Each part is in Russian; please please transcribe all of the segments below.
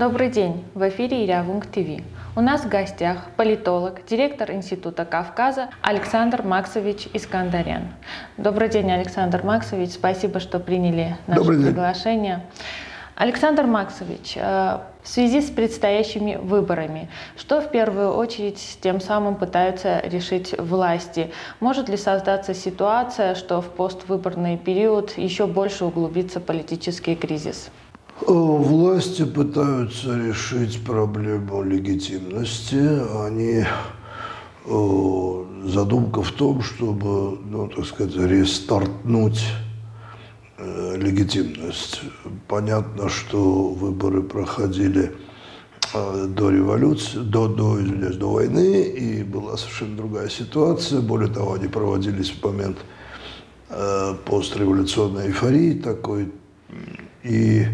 Добрый день! В эфире Ирявунг ТВ. У нас в гостях политолог, директор Института Кавказа Александр Максович Искандарян. Добрый день, Александр Максович. Спасибо, что приняли наше приглашение. Александр Максович, в связи с предстоящими выборами, что в первую очередь тем самым пытаются решить власти? Может ли создаться ситуация, что в поствыборный период еще больше углубится политический кризис? Власти пытаются решить проблему легитимности. Задумка в том, чтобы, рестартнуть легитимность. Понятно, что выборы проходили до революции, до войны, и была совершенно другая ситуация. Более того, они проводились в момент постреволюционной эйфории такой, и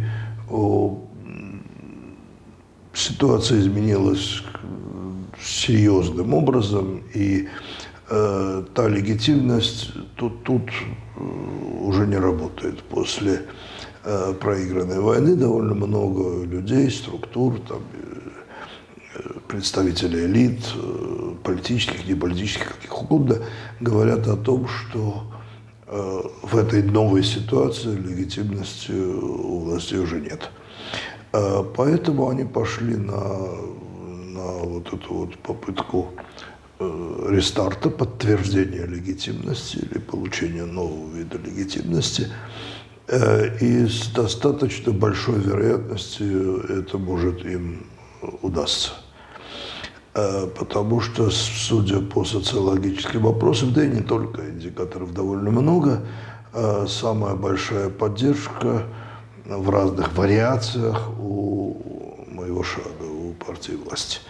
ситуация изменилась серьезным образом, и та легитимность тут уже не работает. После проигранной войны довольно много людей, структур, представителей элит, политических, неполитических, каких угодно, говорят о том, что в этой новой ситуации легитимности у власти уже нет. Поэтому они пошли на вот эту вот попытку рестарта, подтверждения легитимности или получения нового вида легитимности. И с достаточно большой вероятностью это может им удастся. Потому что, судя по социологическим вопросам, да и не только, индикаторов довольно много, самая большая поддержка в разных вариациях у моего шага, у партии власти.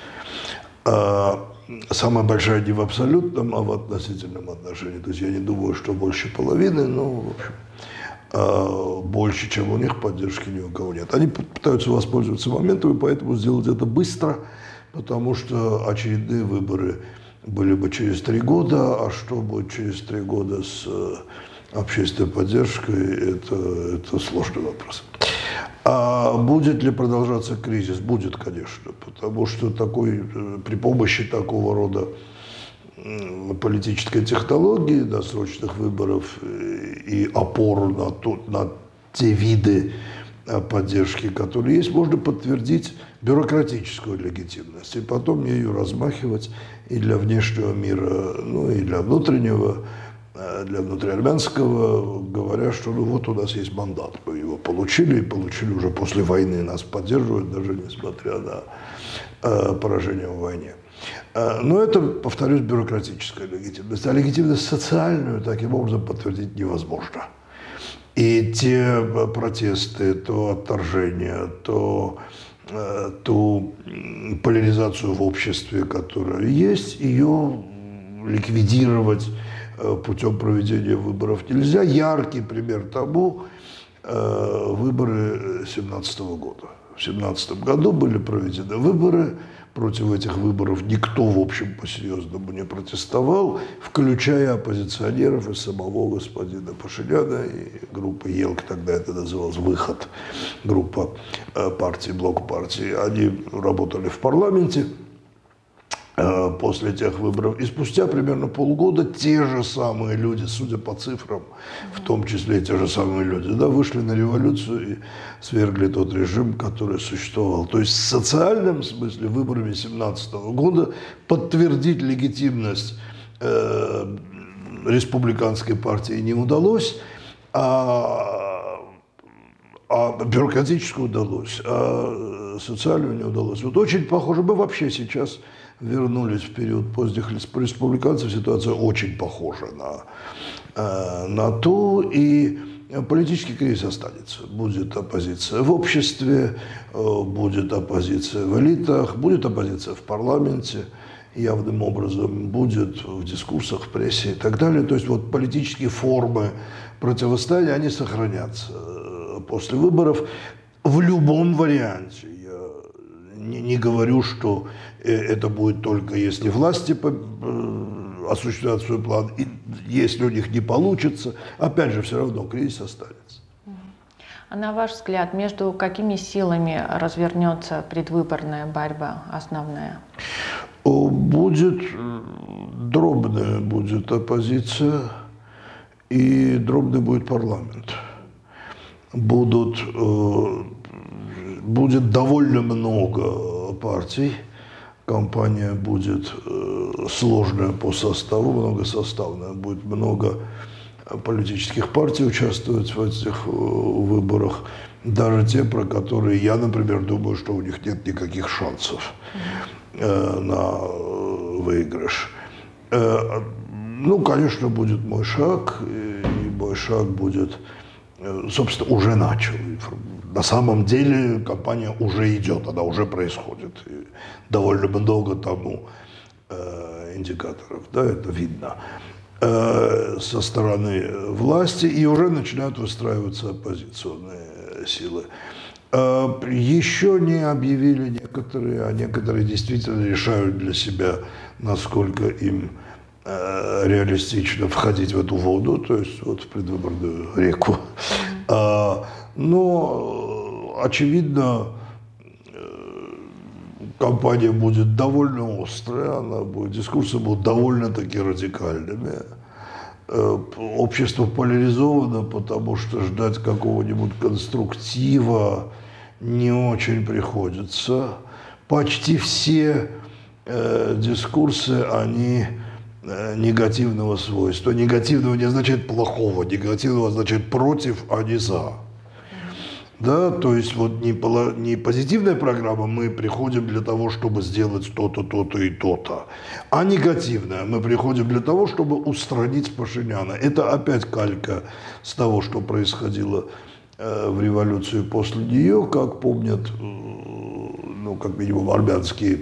Самая большая не в абсолютном, а в относительном отношении. То есть я не думаю, что больше половины, но, в общем, больше, чем у них, поддержки ни у кого нет. Они пытаются воспользоваться моментом, и поэтому сделать это быстро, потому что очередные выборы были бы через 3 года, а что будет через 3 года с общественной поддержкой, это сложный вопрос. А будет ли продолжаться кризис? Будет, конечно, потому что при помощи такого рода политической технологии, досрочных выборов и опору на те виды поддержки, которые есть, можно подтвердить бюрократическую легитимность и потом ею размахивать и для внешнего мира, и для внутреннего, для внутриармянского, говоря, что вот у нас есть мандат, мы его получили, и получили уже после войны, нас поддерживают, даже несмотря на поражение в войне. Но это, повторюсь, бюрократическая легитимность. А легитимность социальную таким образом подтвердить невозможно. И те протесты, то отторжение, ту поляризацию в обществе, которая есть, ее ликвидировать путем проведения выборов нельзя. Яркий пример тому выборы 2017 года. В 2017 году были проведены выборы. Против этих выборов никто, в общем, по-серьезному не протестовал, включая оппозиционеров и самого господина Пашиняна и группы ЕЛК, тогда это называлось «Выход», группа партий, блок партий. Они работали в парламенте после тех выборов. И спустя примерно полгода те же самые люди, судя по цифрам, в том числе те же самые люди, вышли на революцию и свергли тот режим, который существовал. То есть в социальном смысле выборами 2017 года подтвердить легитимность республиканской партии не удалось, а бюрократическую удалось, а социальную не удалось. Вот очень похоже, мы вообще сейчас вернулись в период поздних республиканцев, ситуация очень похожа на ту, и политический кризис останется. Будет оппозиция в обществе, будет оппозиция в элитах, будет оппозиция в парламенте, явным образом будет в дискурсах, в прессе и так далее. То есть вот политические формы противостояния, они сохранятся после выборов в любом варианте. Не говорю, что это будет только если власти осуществят свой план, и если у них не получится, опять же, все равно кризис останется. А на ваш взгляд, между какими силами развернется предвыборная борьба основная? Будет дробная будет оппозиция и дробный будет парламент. Будет довольно много партий. Кампания будет сложная по составу, многосоставная. Будет много политических партий участвовать в этих выборах. Даже те, про которые я, например, думаю, что у них нет никаких шансов на выигрыш. Ну, конечно, будет мой шаг, и мой шаг будет, собственно, уже начал. На самом деле кампания уже идет, она уже происходит. И довольно много тому индикаторов, да, это видно со стороны власти, и уже начинают выстраиваться оппозиционные силы. Еще не объявили некоторые, а некоторые действительно решают для себя, насколько им реалистично входить в эту воду, то есть вот в предвыборную реку. Но, очевидно, кампания будет довольно острая, дискурсы будут довольно-таки радикальными. Общество поляризовано, потому что ждать какого-нибудь конструктива не очень приходится. Почти все дискурсы, они негативного свойства. Негативного не означает плохого, негативного означает против, а не за. Да, то есть вот не позитивная программа, мы приходим для того, чтобы сделать то-то, то-то и то-то, а негативная, мы приходим для того, чтобы устранить Пашиняна. Это опять калька с того, что происходило в революции после нее, как помнят, ну, как минимум, армянские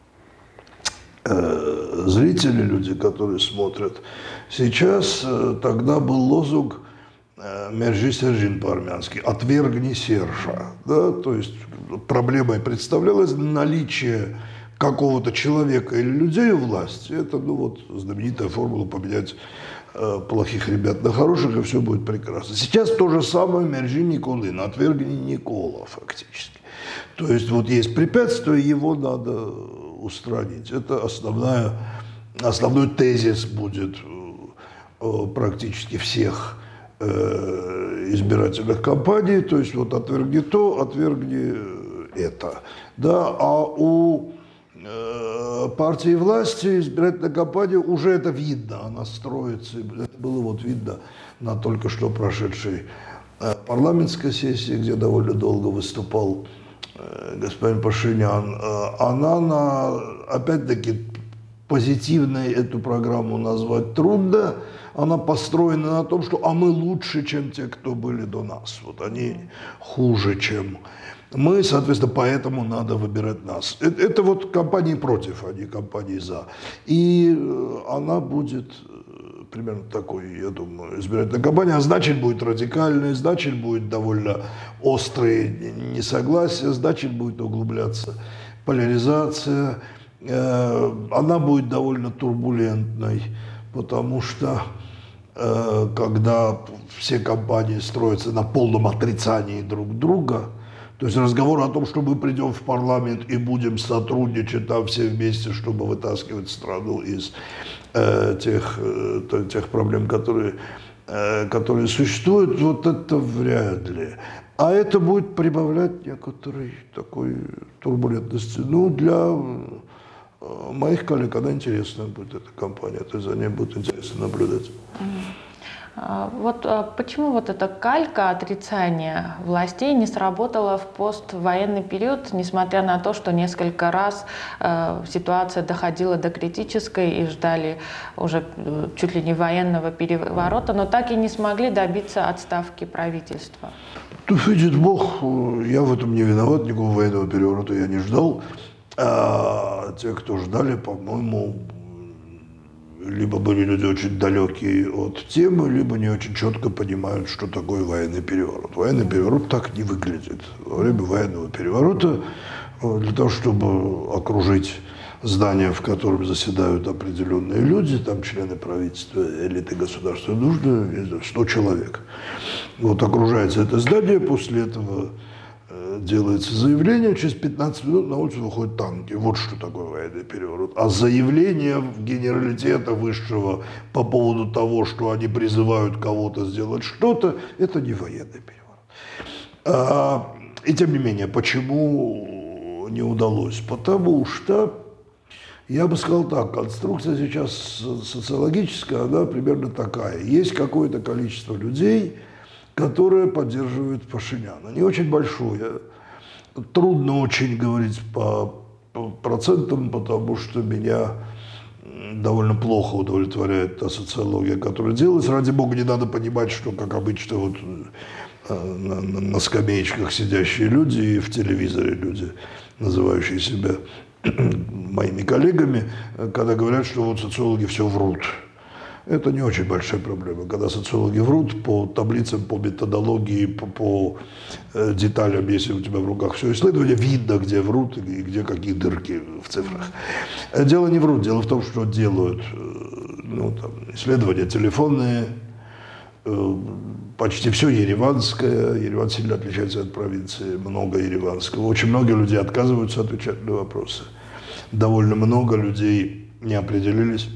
зрители, люди, которые смотрят сейчас. Тогда был лозунг «Мержи Сержин» по-армянски, «отвергни Сержа». Да? То есть проблемой представлялось наличие какого-то человека или людей у власти. Это, ну, вот, знаменитая формула поменять плохих ребят на хороших, и все будет прекрасно. Сейчас то же самое «Мержи Николин», «отвергни Никола» фактически. То есть вот есть препятствие, его надо устранить. Это основной тезис будет практически всех избирательных кампаний. То есть вот отвергни то, отвергни это. Да? А у партии власти избирательная кампания уже это видно, она строится. Это было вот видно на только что прошедшей парламентской сессии, где довольно долго выступал господин Пашинян. Она опять-таки, позитивной эту программу назвать трудно. Она построена на том, что мы лучше, чем те, кто были до нас. Вот они хуже, чем мы, соответственно, поэтому надо выбирать нас. Это вот кампании против, а не кампании за. И она будет примерно такой, я думаю, избирательная кампания. А значит, будет радикальная, значит, будет довольно острые несогласия, значит, будет углубляться поляризация. Она будет довольно турбулентной, потому что когда все кампании строятся на полном отрицании друг друга, то есть разговор о том, что мы придем в парламент и будем сотрудничать там все вместе, чтобы вытаскивать страну из тех проблем, которые существуют, вот это вряд ли. А это будет прибавлять некоторой такой турбулентности. Ну, для моих коллег она интересная будет, эта кампания, то есть за ней будет интересно наблюдать. Вот почему вот эта калька отрицания властей не сработала в поствоенный период, несмотря на то, что несколько раз ситуация доходила до критической и ждали уже чуть ли не военного переворота, но так и не смогли добиться отставки правительства? Тут видит Бог, я в этом не виноват, никакого военного переворота я не ждал. А те, кто ждали, по-моему, либо были люди очень далекие от темы, либо не очень четко понимают, что такое военный переворот. Военный переворот так не выглядит. Во время военного переворота для того, чтобы окружить здание, в котором заседают определенные люди, там члены правительства, элиты государства, нужно 100 человек. Вот окружается это здание, после этого делается заявление, через 15 минут на улицу выходят танки. Вот что такое военный переворот. А заявление генералитета высшего по поводу того, что они призывают кого-то сделать что-то, это не военный переворот. И тем не менее, почему не удалось? Потому что, я бы сказал так, конструкция сейчас социологическая, она примерно такая. Есть какое-то количество людей, которые поддерживают Пашиняна. Не очень большое. Трудно очень говорить по процентам, потому что меня довольно плохо удовлетворяет та социология, которая делается. Ради бога, не надо понимать, что, как обычно, вот на скамеечках сидящие люди и в телевизоре люди, называющие себя моими коллегами, когда говорят, что вот социологи все врут. Это не очень большая проблема. Когда социологи врут по таблицам, по методологии, по деталям, если у тебя в руках все исследование, видно, где врут и где какие дырки в цифрах. Дело не врут, дело в том, что делают исследования телефонные, почти все ереванское. Ереван сильно отличается от провинции, много ереванского. Очень много людей отказываются отвечать на вопросы. Довольно много людей не определились.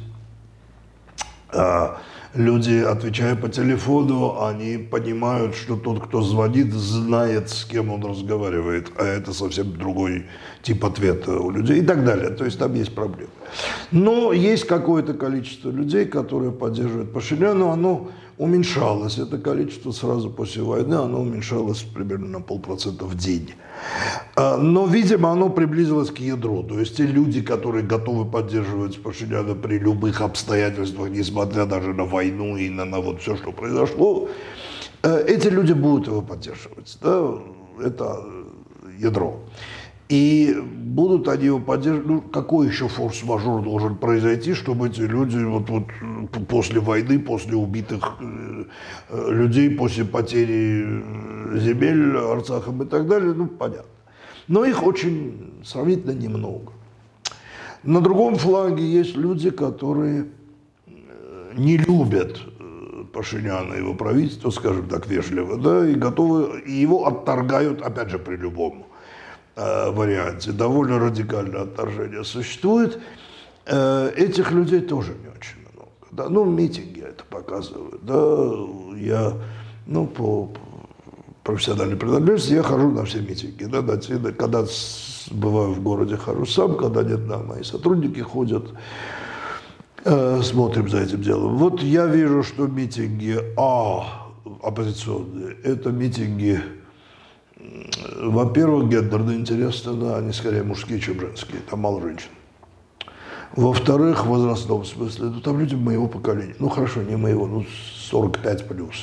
Люди, отвечая по телефону, они понимают, что тот, кто звонит, знает, с кем он разговаривает, а это совсем другой тип ответа у людей и так далее. То есть там есть проблемы. Но есть какое-то количество людей, которые поддерживают Пашиняна, оно уменьшалось. Это количество сразу после войны, оно уменьшалось примерно на 0,5% в день. Но, видимо, оно приблизилось к ядру. То есть те люди, которые готовы поддерживать Пашиняна при любых обстоятельствах, несмотря даже на войну и на вот все, что произошло, эти люди будут его поддерживать. Да? Это ядро. И будут они его поддерживать. Ну, какой еще форс-мажор должен произойти, чтобы эти люди вот после войны, после убитых людей, после потери земель Арцахом и так далее, ну, понятно. Но их очень сравнительно немного. На другом фланге есть люди, которые не любят Пашиняна и его правительство, скажем так, вежливо, да, и готовы, и его отторгают, опять же, при любом варианте. Довольно радикальное отторжение существует. Этих людей тоже не очень много. Да? Ну, митинги это показывают. Да? Я, по профессиональной принадлежности, я хожу на все митинги. Да? Когда бываю в городе, хожу сам, когда нет, мои сотрудники ходят, смотрим за этим делом. Вот я вижу, что митинги оппозиционные, это митинги, во-первых, гендерно интересно, да, они скорее мужские, чем женские, там мало женщин. Во-вторых, в возрастном смысле, там люди моего поколения, хорошо, не моего, 45 плюс.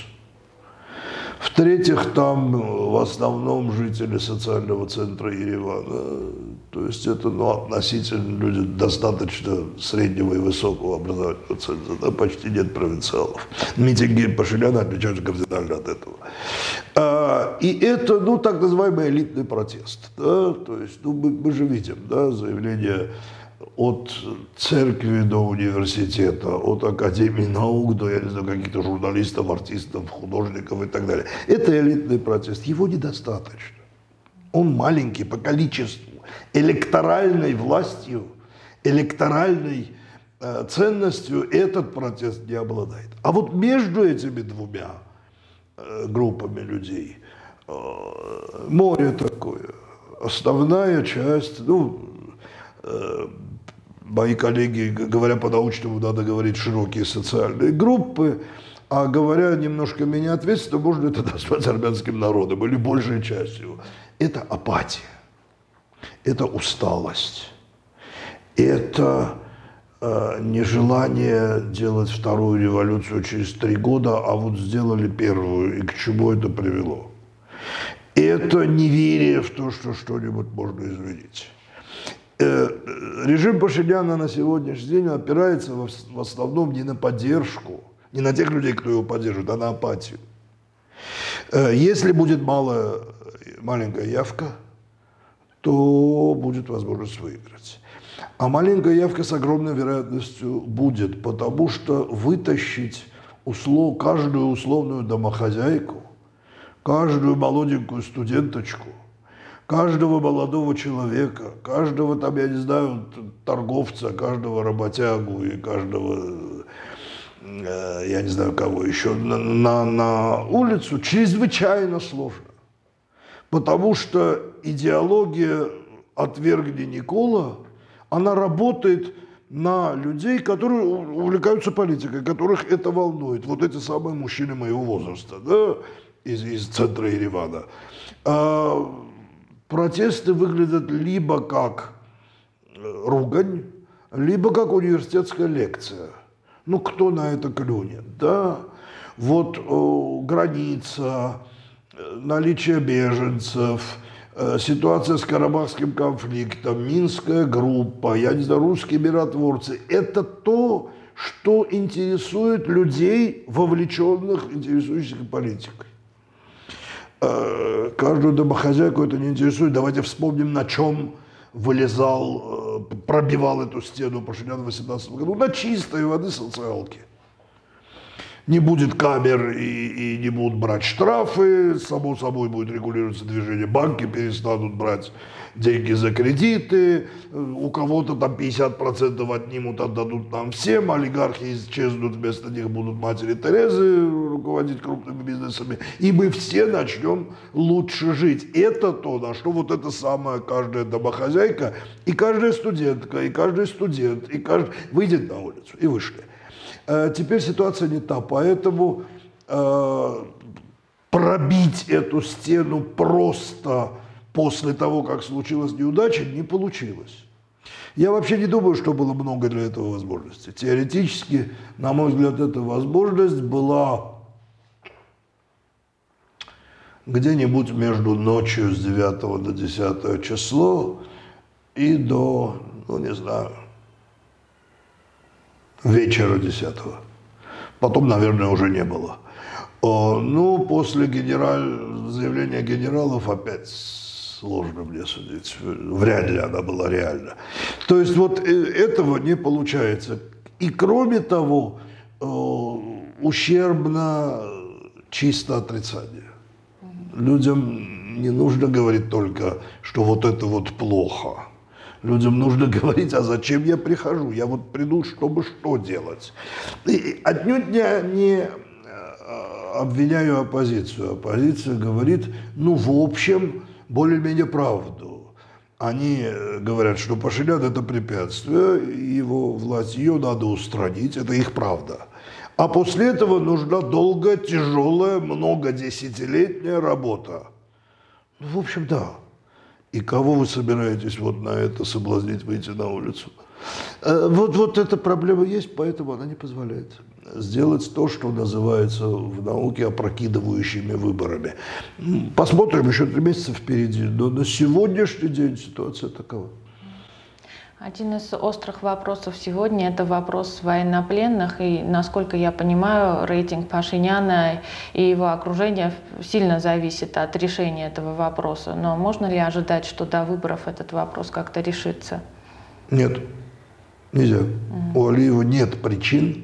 В-третьих, там в основном жители социального центра Еревана, то есть это относительно люди достаточно среднего и высокого образовательного центра, да, почти нет провинциалов. Митинги Пашиняна отличаются кардинально от этого. И это, так называемый элитный протест. Да? То есть, мы же видим, да, заявление от церкви до университета, от Академии наук до, я не знаю, каких-то журналистов, артистов, художников и так далее. Это элитный протест. Его недостаточно. Он маленький по количеству. Электоральной властью, электоральной ценностью этот протест не обладает. А вот между этими двумя группами людей море такое. Основная часть, мои коллеги, говоря по-научному, надо говорить широкие социальные группы, а говоря немножко менее ответственно, можно это назвать армянским народом или большей частью. Это апатия, это усталость, это нежелание делать вторую революцию через 3 года, а вот сделали первую, и к чему это привело. Это неверие в то, что что-нибудь можно изменить. Режим Пашиняна на сегодняшний день опирается в основном не на поддержку, не на тех людей, кто его поддерживает, а на апатию. Если будет маленькая явка, то будет возможность выиграть. А маленькая явка с огромной вероятностью будет, потому что вытащить каждую условную домохозяйку каждую молоденькую студенточку, каждого молодого человека, каждого там, я не знаю, торговца, каждого работягу и каждого, я не знаю кого еще, на улицу чрезвычайно сложно. Потому что идеология «отвергни Никола», она работает на людей, которые увлекаются политикой, которых это волнует. Вот эти самые мужчины моего возраста, да, из центра Еревана. Протесты выглядят либо как ругань, либо как университетская лекция. Ну, кто на это клюнет, да? Вот граница, наличие беженцев, ситуация с Карабахским конфликтом, Минская группа, я не знаю, русские миротворцы. Это то, что интересует людей, вовлеченных, интересующихся политикой. Каждую домохозяйку это не интересует. Давайте вспомним, на чем вылезал, пробивал эту стену Пашинян в 2018 году. На чистой воды социалки. Не будет камер и не будут брать штрафы, само собой будет регулироваться движение, банки перестанут брать деньги за кредиты, у кого-то там 50% отнимут, отдадут нам всем, олигархи исчезнут, вместо них будут матери Терезы руководить крупными бизнесами, и мы все начнем лучше жить. Это то, на что вот это самая каждая домохозяйка, и каждая студентка, и каждый студент, и каждый выйдет на улицу, и вышли. Теперь ситуация не та, поэтому пробить эту стену просто после того, как случилась неудача, не получилось. Я вообще не думаю, что было много для этого возможностей. Теоретически, на мой взгляд, эта возможность была где-нибудь между ночью с 9 на 10 число и до, ну не знаю, вечера 10-го. Потом, наверное, уже не было. Ну, после заявления генералов опять сложно мне судить. Вряд ли она была реальна. То есть вот этого не получается. И кроме того, ущербно чисто отрицание. Людям не нужно говорить только, что вот это вот плохо. Людям нужно говорить, а зачем я прихожу? Я вот приду, чтобы что делать? И отнюдь не обвиняю оппозицию. Оппозиция говорит, ну, в общем, более-менее правду. Они говорят, что Пашинян – это препятствие, его власть, ее надо устранить, это их правда. А после этого нужна долгая, тяжелая, многодесятилетняя работа. Ну, в общем, да. И кого вы собираетесь вот на это соблазнить выйти на улицу? Вот эта проблема есть, поэтому она не позволяет сделать то, что называется в науке опрокидывающими выборами. Посмотрим, еще 3 месяца впереди, но на сегодняшний день ситуация такова. Один из острых вопросов сегодня – это вопрос военнопленных. И, насколько я понимаю, рейтинг Пашиняна и его окружения сильно зависит от решения этого вопроса. Но можно ли ожидать, что до выборов этот вопрос как-то решится? Нет, нельзя. У Алиева нет причин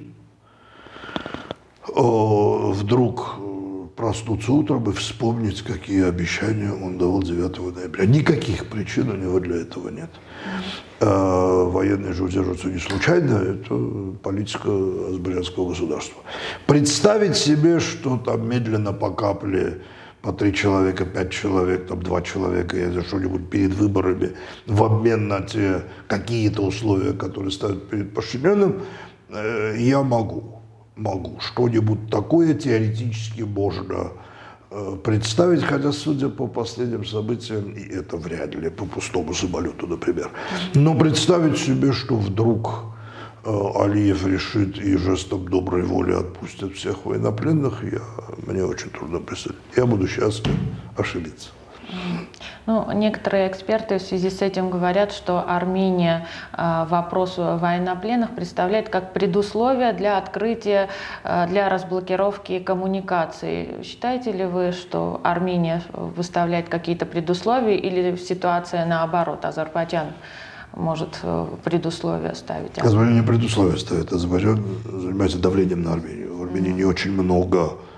вдруг проснуться утром и вспомнить, какие обещания он давал 9 ноября. Никаких причин у него для этого нет. Военные же удерживаются не случайно, это политика азербайджанского государства. Представить себе, что там медленно по капле, по 3 человека, 5 человек, там 2 человека, я за что-нибудь перед выборами в обмен на те какие-то условия, которые ставят перед Пашиняном, я могу. Что-нибудь такое теоретически можно представить, хотя, судя по последним событиям, и это вряд ли, по пустому самолету, например. Но представить себе, что вдруг Алиев решит и жестом доброй воли отпустит всех военнопленных, мне очень трудно представить. Я буду счастлив ошибиться. Ну, некоторые эксперты в связи с этим говорят, что Армения вопрос военнопленных представляет как предусловие для открытия, для разблокировки коммуникаций. Считаете ли вы, что Армения выставляет какие-то предусловия или ситуация наоборот, Азербайджан может предусловия ставить? Азербайджан не предусловия ставит, Азербайджан занимается давлением на Армению. В Армении не очень много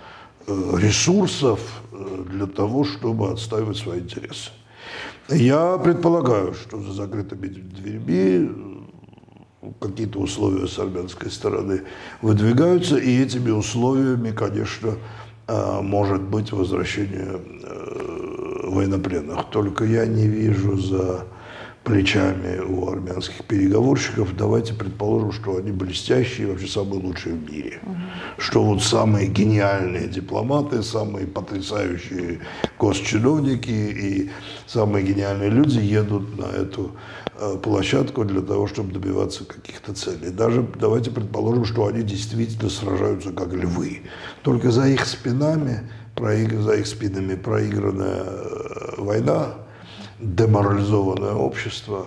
ресурсов для того, чтобы отстаивать свои интересы. Я предполагаю, что за закрытыми дверьми какие-то условия с армянской стороны выдвигаются, и этими условиями, конечно, может быть возвращение военнопленных. Только я не вижу за плечами у армянских переговорщиков, давайте предположим, что они блестящие, вообще самые лучшие в мире. Что вот самые гениальные дипломаты, самые потрясающие госчиновники и самые гениальные люди едут на эту площадку для того, чтобы добиваться каких-то целей. Даже давайте предположим, что они действительно сражаются как львы. Только за их спинами проигранная война, деморализованное общество,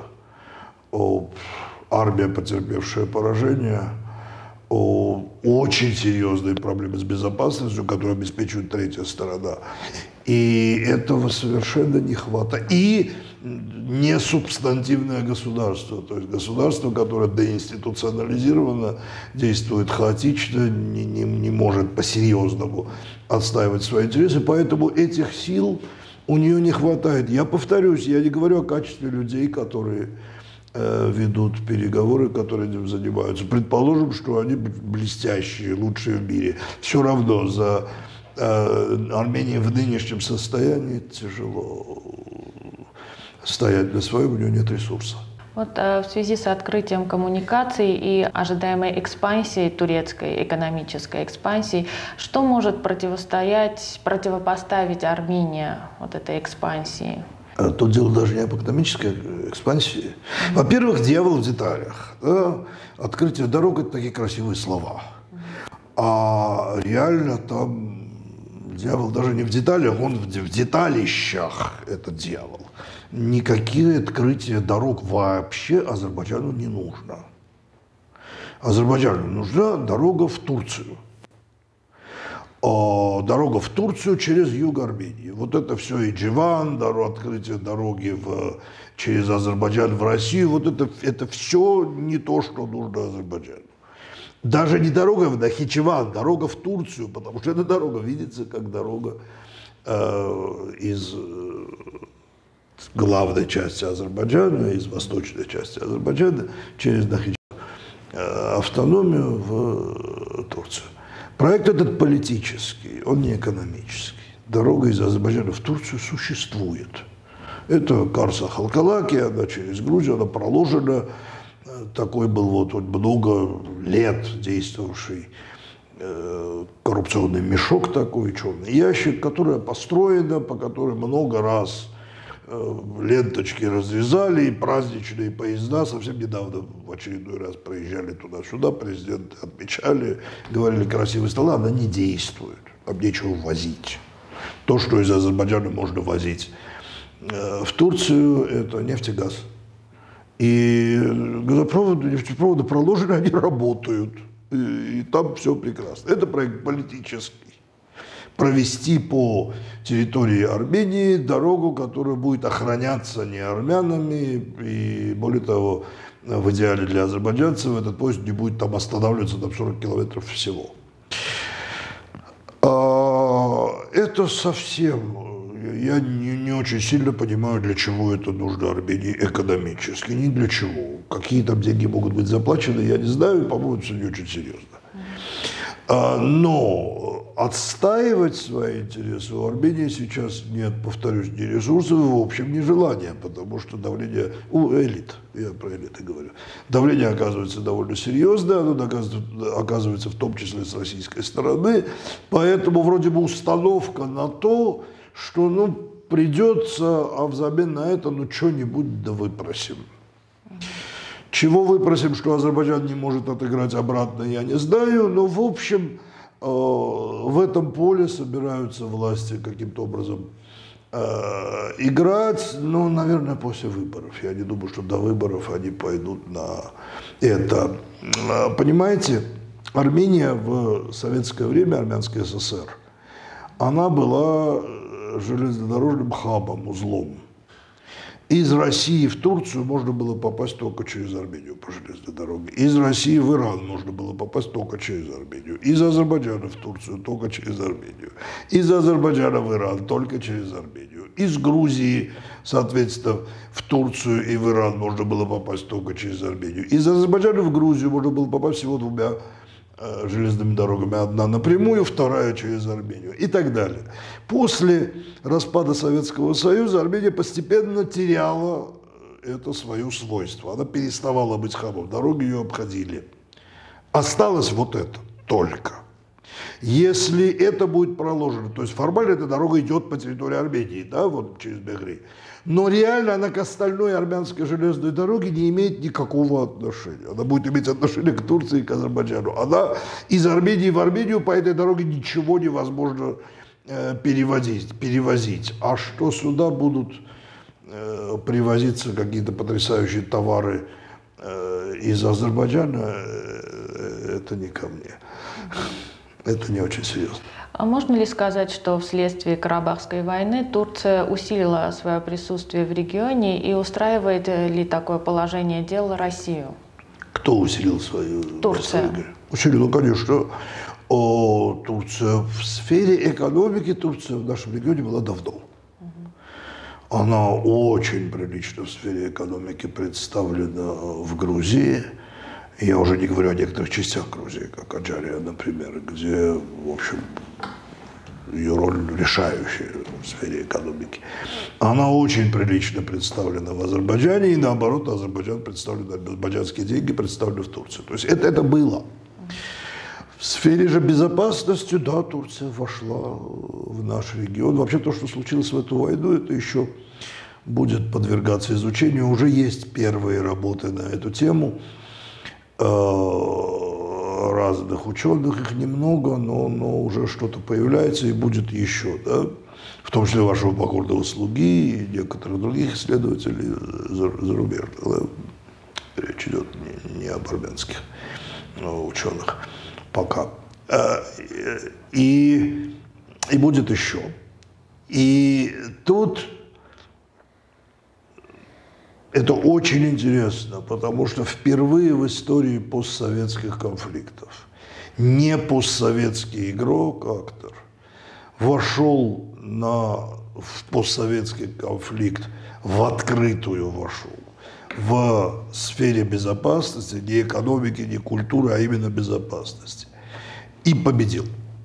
армия, потерпевшая поражение, очень серьезные проблемы с безопасностью, которые обеспечивает третья сторона. И этого совершенно не хватает. И несубстантивное государство, то есть государство, которое деинституционализировано, действует хаотично, не может по-серьезному отстаивать свои интересы, поэтому этих сил у нее не хватает. Я повторюсь, я не говорю о качестве людей, которые ведут переговоры, которые этим занимаются. Предположим, что они блестящие, лучшие в мире. Все равно за Арменией в нынешнем состоянии тяжело стоять на своем, у нее нет ресурса. Вот в связи с открытием коммуникаций и ожидаемой экспансией, турецкой экономической экспансии, что может противопоставить Армения вот этой экспансии? Тут дело даже не об экономической экспансии. Во-первых, дьявол в деталях. Да? Открытие дорог – это такие красивые слова. А реально там дьявол даже не в деталях, он в деталищах, этот дьявол. Никакие открытия дорог вообще Азербайджану не нужно. Азербайджану нужна дорога в Турцию. Дорога в Турцию через юг Армении. Вот это все и Дживан, открытие дороги через Азербайджан в Россию, вот это все не то, что нужно Азербайджану. Даже не дорога в Нахичеван, дорога в Турцию, потому что эта дорога видится как дорога из главной части Азербайджана, из восточной части Азербайджана, через Нахичеван, автономию в Турцию. Проект этот политический, он не экономический. Дорога из Азербайджана в Турцию существует. Это Карса-Халкалаки, она через Грузию, она проложена. Такой был вот много лет действовавший коррупционный мешок такой, черный ящик, которая построена, по которой много раз ленточки разрезали, и праздничные поезда совсем недавно в очередной раз проезжали туда-сюда, президенты отмечали, говорили красивые слова, она не действует, там нечего возить. То, что из Азербайджана можно возить в Турцию, это нефть и газ. И газопроводы, нефтепроводы проложены, они работают. И там все прекрасно. Это проект политический. Провести по территории Армении дорогу, которая будет охраняться не армянами, и более того, в идеале для азербайджанцев этот поезд не будет там останавливаться, там 40 километров всего. Это совсем... Я не очень сильно понимаю, для чего это нужно Армении экономически. Ни для чего. Какие там деньги могут быть заплачены, я не знаю, по-моему, это не очень серьезно. Но отстаивать свои интересы у Армении сейчас нет, повторюсь, ни ресурсов, в общем, ни желания, потому что давление у элит, я про элиты говорю, давление оказывается довольно серьезное, оно оказывается в том числе с российской стороны, поэтому вроде бы установка на то, что придется, а взамен на это что-нибудь да выпросим. Чего выпросим, что Азербайджан не может отыграть обратно, я не знаю, но в общем в этом поле собираются власти каким-то образом играть, но, наверное, после выборов. Я не думаю, что до выборов они пойдут на это. Понимаете, Армения в советское время, Армянская ССР, она была железнодорожным хабом, узлом. Из России в Турцию можно было попасть только через Армению по железной дороге. Из России в Иран можно было попасть только через Армению. Из Азербайджана в Турцию только через Армению. Из Азербайджана в Иран только через Армению. Из Грузии, соответственно, в Турцию и в Иран можно было попасть только через Армению. Из Азербайджана в Грузию можно было попасть всего двумя железными дорогами. Одна напрямую, вторая через Армению и так далее. После распада Советского Союза Армения постепенно теряла это свое свойство. Она переставала быть хабом. Дороги ее обходили. Осталось вот это только. Если это будет проложено, то есть формально эта дорога идет по территории Армении, да, вот через Бегри, но реально она к остальной армянской железной дороге не имеет никакого отношения. Она будет иметь отношение к Турции и к Азербайджану. Она из Армении в Армению по этой дороге ничего невозможно перевозить. А что сюда будут привозиться какие-то потрясающие товары из Азербайджана, это не ко мне. Это не очень серьезно. А можно ли сказать, что вследствие Карабахской войны Турция усилила свое присутствие в регионе и устраивает ли такое положение дел Россию? Кто усилил свою? Турция. Усилила, конечно. Турция в сфере экономики, Турция в нашем регионе была давно. Она очень прилично в сфере экономики представлена в Грузии. Я уже не говорю о некоторых частях Грузии, как Аджария, например, где, в общем, ее роль решающая в сфере экономики. Она очень прилично представлена в Азербайджане, и наоборот, Азербайджан представлен, азербайджанские деньги представлены в Турции. То есть это было. В сфере же безопасности, да, Турция вошла в наш регион. Вообще то, что случилось в эту войну, это еще будет подвергаться изучению. Уже есть первые работы на эту тему. Разных ученых, их немного, но уже что-то появляется и будет еще, да? В том числе вашего покорного слуги и некоторых других исследователей зарубежных. Да? Речь идет не об армянских ученых пока. И будет еще. И тут это очень интересно, потому что впервые в истории постсоветских конфликтов не постсоветский игрок, актор, вошел в постсоветский конфликт, в открытую вошел, в сфере безопасности, не экономики, не культуры, а именно безопасности, и победил.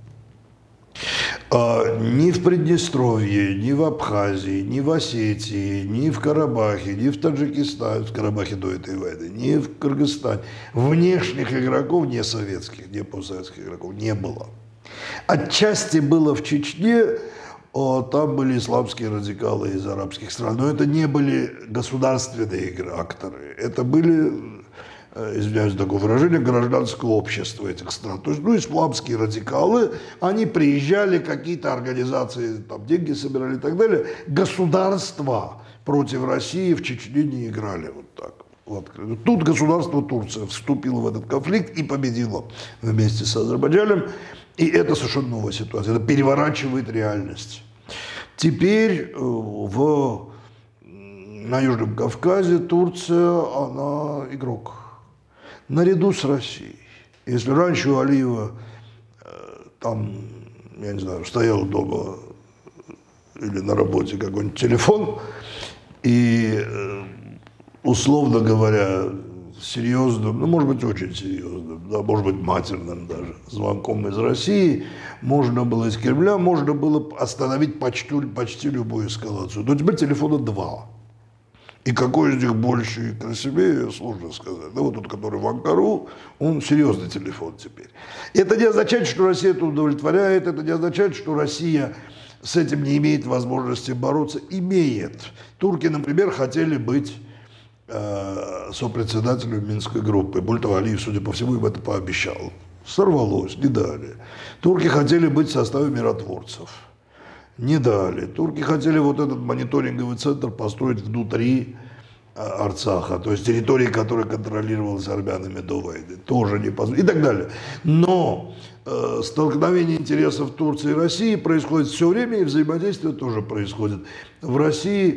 Ни в Приднестровье, ни в Абхазии, ни в Осетии, ни в Карабахе, ни в Таджикистане, в Карабахе до этой войны, ни в Кыргызстане внешних игроков, не советских, не постсоветских игроков, не было. Отчасти было в Чечне, там были исламские радикалы из арабских стран, но это не были государственные акторы, это были, извиняюсь за такое выражение, гражданское общество этих стран. То есть, исламские радикалы, они приезжали, какие-то организации, там, деньги собирали и так далее. Государства против России в Чечне не играли вот так. Тут государство Турция вступило в этот конфликт и победило вместе с Азербайджаном. И это совершенно новая ситуация. Это переворачивает реальность. Теперь на Южном Кавказе Турция, она игрок. Наряду с Россией. Если раньше у Алиева там, я не знаю, стоял дома или на работе какой-нибудь телефон, и, условно говоря, серьезным, может быть, очень серьезным, да, может быть, матерным даже, звонком из России, можно было из Кремля, можно было остановить почти любую эскалацию. Но теперь телефона два. И какой из них больше и красивее, сложно сказать. Да, вот тот, который в Анкару, он серьезный телефон теперь. Это не означает, что Россия это удовлетворяет, это не означает, что Россия с этим не имеет возможности бороться. Имеет. Турки, например, хотели быть сопредседателем Минской группы. Более того, Алиев, судя по всему, им это пообещал. Сорвалось, не дали. Турки хотели быть в составе миротворцев. Не дали. Турки хотели вот этот мониторинговый центр построить внутри Арцаха, то есть территории, которая контролировалась армянами до войны. Тоже не позволили. И так далее. Но столкновение интересов Турции и России происходит все время, и взаимодействие тоже происходит. В России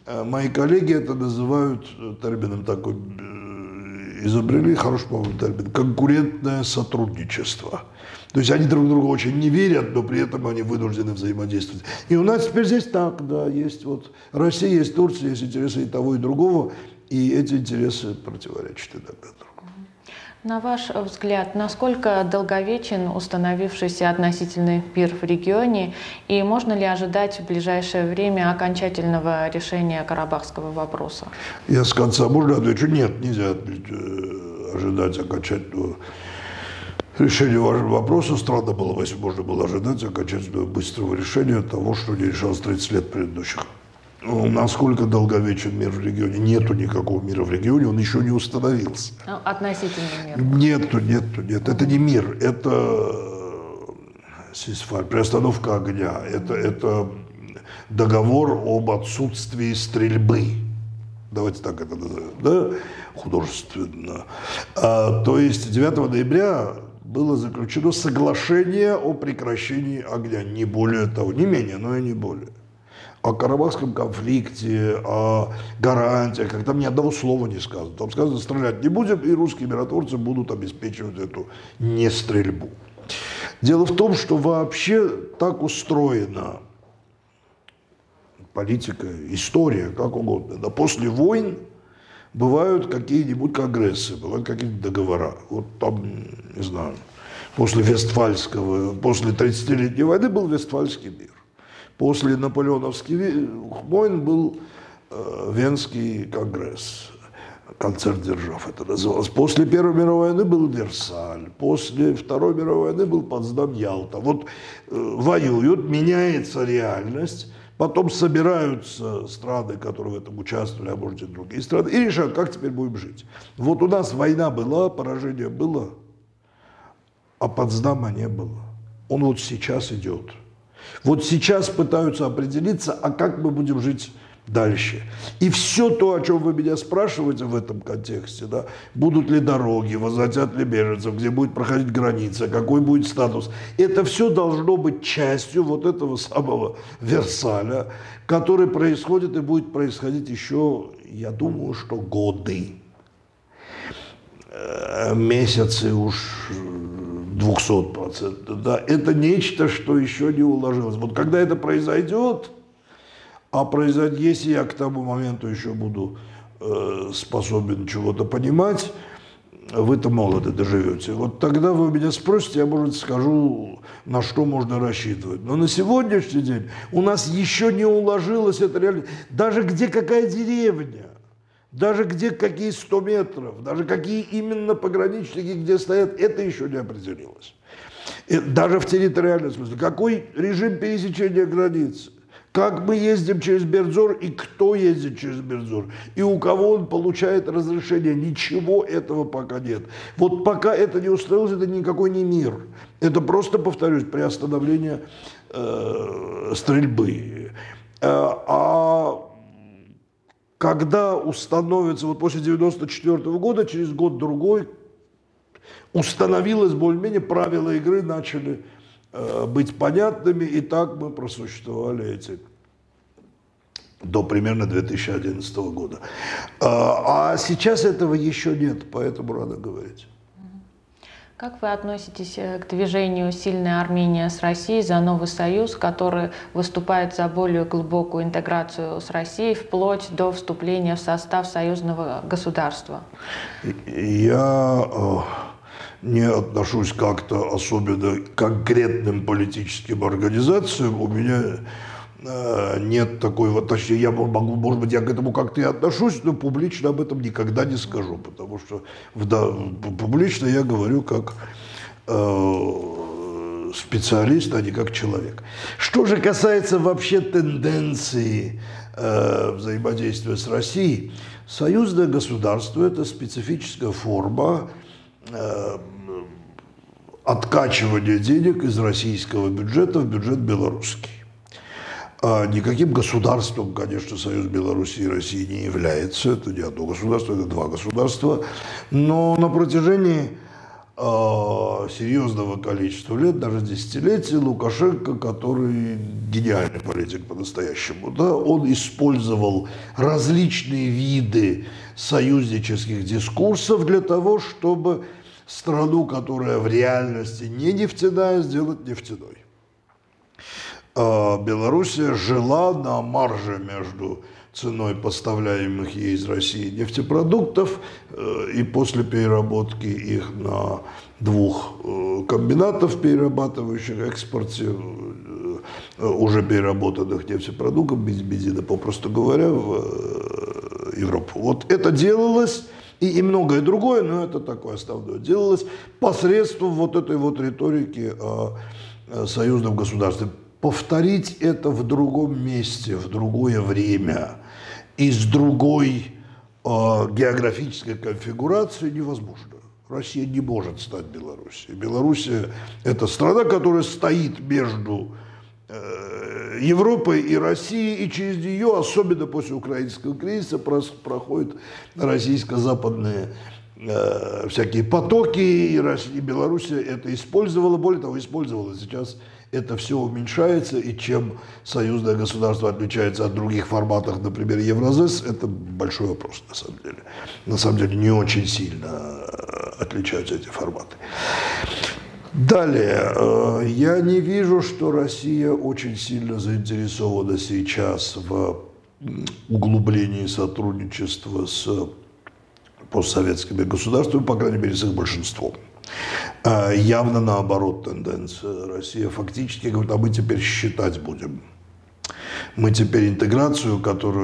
Мои коллеги это называют термином такой, изобрели хороший, по-моему, термин, конкурентное сотрудничество. То есть они друг другу очень не верят, но при этом они вынуждены взаимодействовать. И у нас теперь здесь так, да, есть вот Россия, есть Турция, есть интересы и того, и другого, и эти интересы противоречат иногда друг другу. На ваш взгляд, насколько долговечен установившийся относительный мир в регионе, и можно ли ожидать в ближайшее время окончательного решения карабахского вопроса? Я с конца можно отвечу, нет, нельзя ожидать окончательного решения вашего вопроса. Странно было бы, если можно было ожидать окончательного быстрого решения того, что не решалось 30 лет предыдущих. Насколько долговечен мир в регионе? Нету никакого мира в регионе, он еще не установился. Относительный мир? Нет. Это не мир, это сисфайр, приостановка огня, это договор об отсутствии стрельбы. Давайте так это назовем, да? Художественно. То есть 9 ноября было заключено соглашение о прекращении огня, не более того, не менее, но и не более. О карабахском конфликте, о гарантиях, как там ни одного слова не сказано. Там сказано, стрелять не будем, и русские миротворцы будут обеспечивать эту нестрельбу. Дело в том, что вообще так устроена политика, история, как угодно. Да, после войн бывают какие-нибудь конгрессы, бывают какие-то договора. Вот там, не знаю, после 30-летней войны был Вестфальский мир. После наполеоновских войн был Венский конгресс, концерт держав это называлось. После Первой мировой войны был Версаль, после Второй мировой войны был Потсдам-Ялта. Вот воюют, меняется реальность, потом собираются страны, которые в этом участвовали, а может и другие страны, и решают, как теперь будем жить. Вот у нас война была, поражение было, а Потсдама не было. Он вот сейчас идет. Вот сейчас пытаются определиться, а как мы будем жить дальше. И все то, о чем вы меня спрашиваете в этом контексте, да, будут ли дороги, возвратят ли беженцев, где будет проходить граница, какой будет статус, это все должно быть частью вот этого самого Версаля, который происходит и будет происходить еще, я думаю, что годы, месяцы уж 200%. Да, это нечто, что еще не уложилось. Вот когда это произойдет, а произойдет, если я к тому моменту еще буду способен чего-то понимать, вы-то молоды доживете. Вот тогда вы меня спросите, я, может, скажу, на что можно рассчитывать. Но на сегодняшний день у нас еще не уложилось это реально. Даже где какая деревня, даже где какие 100 метров, даже какие именно пограничники где стоят, это еще не определилось. Даже в территориальном смысле. Какой режим пересечения границ? Как мы ездим через Бердзор и кто ездит через Бердзор? И у кого он получает разрешение? Ничего этого пока нет. Вот пока это не установилось, это никакой не мир. Это просто, повторюсь, приостановление стрельбы. Когда установится, вот после 1994 года, через год-другой, установилось более-менее, правила игры начали быть понятными, и так мы просуществовали до примерно 2011 года. А сейчас этого еще нет, поэтому рано говорить. Как вы относитесь к движению «Сильная Армения с Россией» за новый союз, который выступает за более глубокую интеграцию с Россией вплоть до вступления в состав союзного государства? Я не отношусь как-то особенно к конкретным политическим организациям. У меня нет такой, вот, точнее, я могу, может быть, я к этому как-то и отношусь, но публично об этом никогда не скажу, потому что публично я говорю как специалист, а не как человек. Что же касается вообще тенденции взаимодействия с Россией, союзное государство – это специфическая форма откачивания денег из российского бюджета в бюджет белорусский. Никаким государством, конечно, Союз Беларуси и России не является. Это не одно государство, это два государства. Но на протяжении серьезного количества лет, даже десятилетий, Лукашенко, который гениальный политик по-настоящему, да, он использовал различные виды союзнических дискурсов для того, чтобы страну, которая в реальности не нефтяная, сделать нефтяной. Белоруссия жила на марже между ценой поставляемых ей из России нефтепродуктов и после переработки их на 2 комбинатов, перерабатывающих экспорте уже переработанных нефтепродуктов, бензина, попросту говоря, в Европу. Вот это делалось, и многое другое, но это такое основное, делалось посредством вот этой вот риторики о союзном государстве. Повторить это в другом месте, в другое время и с другой географической конфигурацией невозможно. Россия не может стать Белоруссией. Белоруссия – это страна, которая стоит между Европой и Россией, и через нее, особенно после украинского кризиса, проходят российско-западные всякие потоки, и Белоруссия это использовала, более того, использовала. Сейчас это все уменьшается, и чем союзное государство отличается от других форматов, например, Евразес, это большой вопрос на самом деле. На самом деле не очень сильно отличаются эти форматы. Далее, я не вижу, что Россия очень сильно заинтересована сейчас в углублении сотрудничества с постсоветскими государствами, по крайней мере, с их большинством. Явно наоборот тенденция. Россия фактически говорит, а мы теперь считать будем. Мы теперь интеграцию,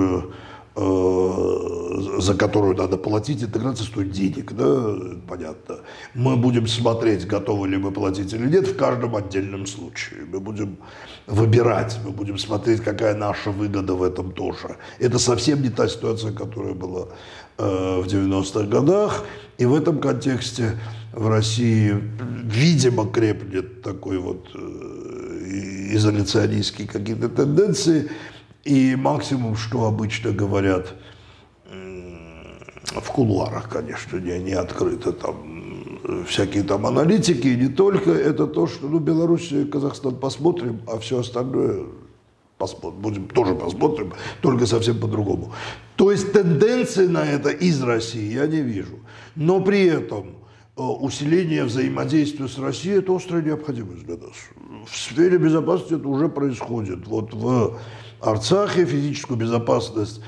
за которую надо платить, интеграция стоит денег, да, понятно. Мы будем смотреть, готовы ли мы платить или нет в каждом отдельном случае. Мы будем выбирать, мы будем смотреть, какая наша выгода в этом тоже. Это совсем не та ситуация, которая была в 90-х годах. И в этом контексте в России, видимо, крепнет такой вот изоляционистские какие-то тенденции. И максимум, что обычно говорят в кулуарах, конечно, не открыто, там всякие там аналитики, и не только, это то, что Белоруссия и Казахстан посмотрим, а все остальное тоже посмотрим, только совсем по-другому. То есть тенденции на это из России я не вижу. Но при этом усиление взаимодействия с Россией – это острая необходимость для нас. В сфере безопасности это уже происходит. Вот в Арцахе физическую безопасность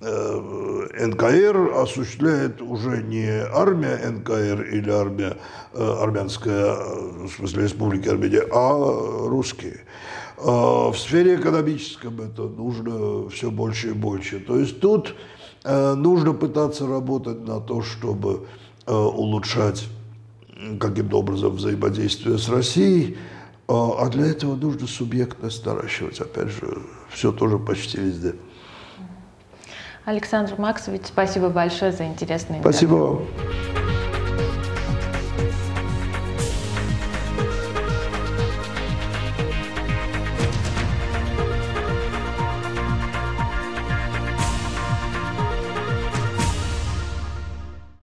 НКР осуществляет уже не армия НКР или армия армянская, в смысле Республики Армения, а русские. В сфере экономическом это нужно все больше и больше. То есть тут нужно пытаться работать на то, чтобы улучшать каким-то образом взаимодействие с Россией, а для этого нужно субъектность наращивать, опять же, все тоже почти везде. Александр Максович, спасибо большое за интересный интервью. Спасибо вам.